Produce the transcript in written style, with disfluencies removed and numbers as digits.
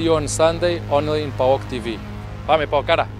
you on Sunday only in PAOK TV. Vamos, Pau, cara!